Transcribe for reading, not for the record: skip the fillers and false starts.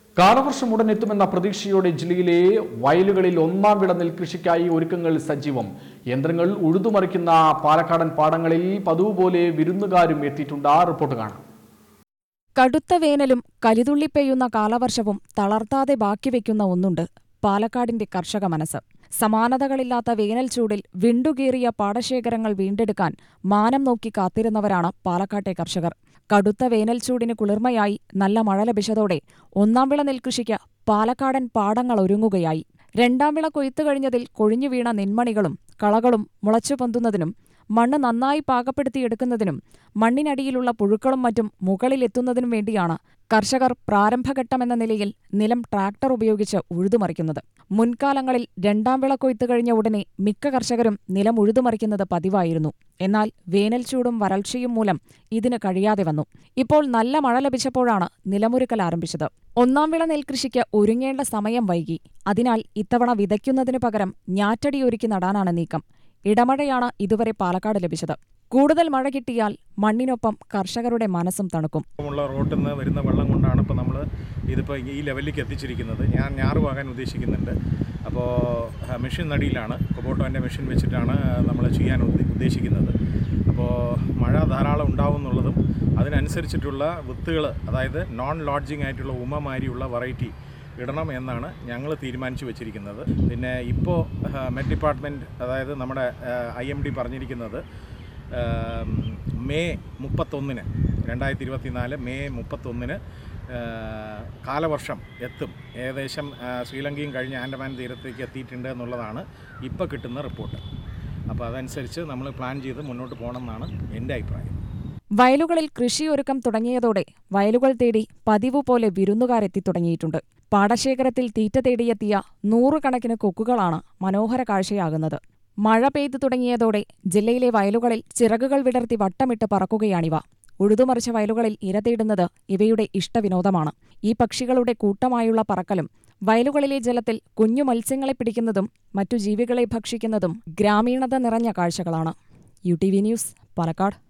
കാലവർഷം ഉടനെത്തുമെന്ന പ്രതീക്ഷയോടെ ജില്ലയിലെ വയലുകളിൽ ഒന്നാം വിള നെൽകൃഷിക്കായി ഒരുക്കങ്ങൾ സജീവം. യന്ത്രങ്ങൾ ഉഴുതുമറിക്കുന്ന പാലക്കാടൻ പാടങ്ങളിൽ പതിവ് പോലെ വിരുന്നുകാരും എത്തിയിട്ടുണ്ട്. റിപ്പോർട്ട് കാണാം. കടുത്ത വേനലും കലിതുള്ളി പെയ്യുന്ന കാലവർഷവും തളർത്താതെ ബാക്കിവെക്കുന്ന ഒന്നുണ്ട്: പാലക്കാടിന്റെ കർഷക മനസ്സ്. സമാനതകളില്ലാത്ത വേനൽ ചൂടിൽ വിണ്ടുകീറിയ പാടശേഖരങ്ങൾ വീണ്ടെടുക്കാൻ മാനം നോക്കി കാത്തിരുന്നവരാണ് പാലക്കാട്ടെ കർഷകർ. കടുത്ത വേനൽ ചൂടിന് കുളിർമയായി നല്ല മഴ ലഭിച്ചതോടെ ഒന്നാം വിള നെൽകൃഷിക്ക് പാലക്കാടൻ പാടങ്ങൾ ഒരുങ്ങുകയായി. രണ്ടാം വിള കൊയ്ത്തു കഴിഞ്ഞതിൽ കൊഴിഞ്ഞുവീണ നെന്മണികളും കളകളും മുളച്ചുപൊന്തുന്നതിനും മണ്ണ് നന്നായി പാകപ്പെടുത്തിയെടുക്കുന്നതിനും മണ്ണിനടിയിലുള്ള പുഴുക്കളും മറ്റും മുകളിലെത്തുന്നതിനും വേണ്ടിയാണ് കർഷകർ പ്രാരംഭഘട്ടമെന്ന നിലയിൽ നിലം ട്രാക്ടർ ഉപയോഗിച്ച് ഉഴുതുമറിക്കുന്നത്. മുൻകാലങ്ങളിൽ രണ്ടാം വിള കൊയ്ത്തു കഴിഞ്ഞ ഉടനെ മിക്ക കർഷകരും നിലം ഉഴുതുമറിക്കുന്നത് പതിവായിരുന്നു. എന്നാൽ വേനൽ ചൂടും വരൾച്ചയും മൂലം ഇതിന് കഴിയാതെ വന്നു. ഇപ്പോൾ നല്ല മഴ ലഭിച്ചപ്പോഴാണ് നിലമൊരുക്കൽ ആരംഭിച്ചത്. ഒന്നാം വിള നെൽകൃഷിക്ക് ഒരുങ്ങേണ്ട സമയം വൈകി. അതിനാൽ ഇത്തവണ വിതയ്ക്കുന്നതിനു പകരം ഞാറ്റടി ഒരുക്കി നടാനാണ് നീക്കം. ഇടമഴയാണ് ഇതുവരെ പാലക്കാട് ലഭിച്ചത്. കൂടുതൽ മഴ കിട്ടിയാൽ മണ്ണിനൊപ്പം കർഷകരുടെ മനസ്സും തണുക്കും. റോട്ടിൽ നിന്ന് വരുന്ന വെള്ളം കൊണ്ടാണ് ഇപ്പോൾ നമ്മൾ ഇതിപ്പോൾ ഈ ലെവലിലേക്ക് എത്തിച്ചിരിക്കുന്നത്. ഞാൻ ഞാറ് വാങ്ങാൻ ഉദ്ദേശിക്കുന്നുണ്ട്. അപ്പോൾ മെഷീൻ നടിയിലാണ്, കൊബോട്ടോൻ്റെ മെഷീൻ വെച്ചിട്ടാണ് നമ്മൾ ചെയ്യാൻ ഉദ്ദേശിക്കുന്നത്. അപ്പോൾ മഴ ധാരാളം ഉണ്ടാവും എന്നുള്ളതും അതിനനുസരിച്ചിട്ടുള്ള വിത്തുകൾ, അതായത് നോൺ ലോഡ്ജിങ് ആയിട്ടുള്ള ഉമമാരിയുള്ള വെറൈറ്റി ഇടണം എന്നാണ് ഞങ്ങൾ തീരുമാനിച്ചു വെച്ചിരിക്കുന്നത്. പിന്നെ ഇപ്പോൾ മെറ്റ് ഡിപ്പാർട്ട്മെൻറ്റ്, അതായത് നമ്മുടെ IMD പറഞ്ഞിരിക്കുന്നത് മെയ് 31, 2024 മെയ് 31 കാലവർഷം എത്തും. ഏകദേശം ശ്രീലങ്കയും കഴിഞ്ഞ് ആൻഡമാൻ തീരത്തേക്ക് എത്തിയിട്ടുണ്ട് എന്നുള്ളതാണ് ഇപ്പോൾ കിട്ടുന്ന റിപ്പോർട്ട്. അപ്പോൾ അതനുസരിച്ച് നമ്മൾ പ്ലാൻ ചെയ്ത് മുന്നോട്ട് പോകണമെന്നാണ് എൻ്റെ അഭിപ്രായം. വയലുകളിൽ കൃഷിയൊരുക്കം തുടങ്ങിയതോടെ വയലുകൾ തേടി പതിവ് പോലെ വിരുന്നുകാരെത്തി തുടങ്ങിയിട്ടുണ്ട്. പാടശേഖരത്തിൽ തീറ്റ തേടിയെത്തിയ 100 കണക്കിന് കൊക്കുകളാണ് മനോഹര കാഴ്ചയാകുന്നത്. മഴ പെയ്തു തുടങ്ങിയതോടെ ജില്ലയിലെ വയലുകളിൽ ചിറകുകൾ വിടർത്തി വട്ടമിട്ട് പറക്കുകയാണിവ. ഉഴുതുമറിച്ച വയലുകളിൽ ഇര തേടുന്നത് ഇവയുടെ ഇഷ്ടവിനോദമാണ്. ഈ പക്ഷികളുടെ കൂട്ടമായുള്ള പറക്കലും വയലുകളിലെ ജലത്തിൽ കുഞ്ഞു മത്സ്യങ്ങളെ പിടിക്കുന്നതും മറ്റു ജീവികളെ ഭക്ഷിക്കുന്നതും ഗ്രാമീണത നിറഞ്ഞ കാഴ്ചകളാണ്. UTV news, Palakkad.